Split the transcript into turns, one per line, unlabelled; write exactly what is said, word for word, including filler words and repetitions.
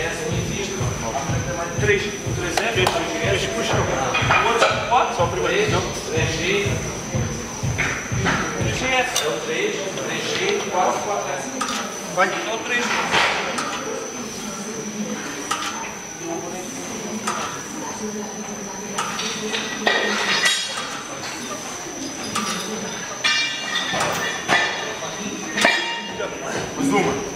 três. três é? três puxa. O outro quatro? Só o primeiro. três G. três G é o três, três G, quatro, quatro S. Vai. É o três. Mais uma.